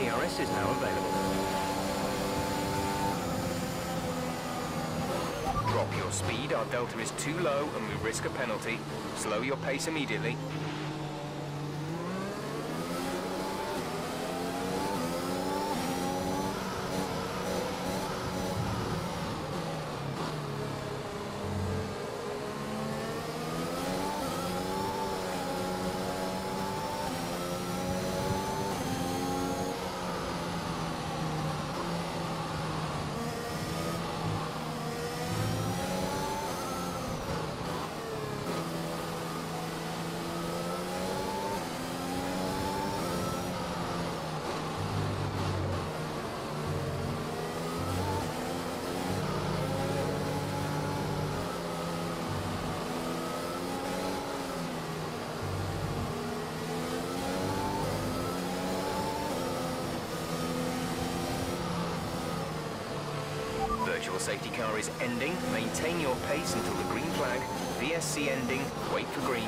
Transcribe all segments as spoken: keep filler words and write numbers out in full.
E R S is now available. Drop your speed, our delta is too low and we risk a penalty. Slow your pace immediately. Virtual safety car is ending. Maintain your pace until the green flag. V S C ending. Wait for green.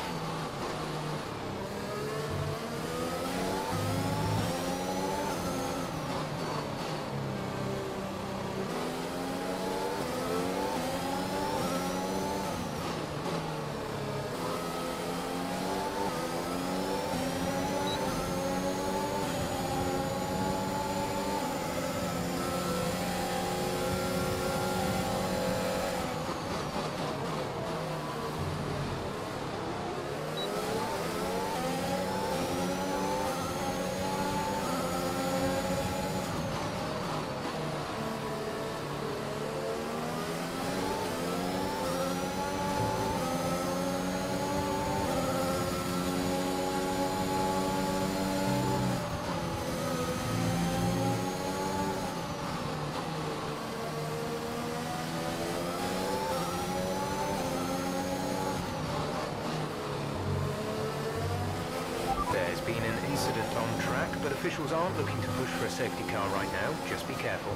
There's been an incident on track, but officials aren't looking to push for a safety car right now. Just be careful.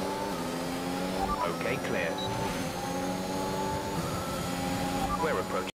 Okay, clear. We're approaching.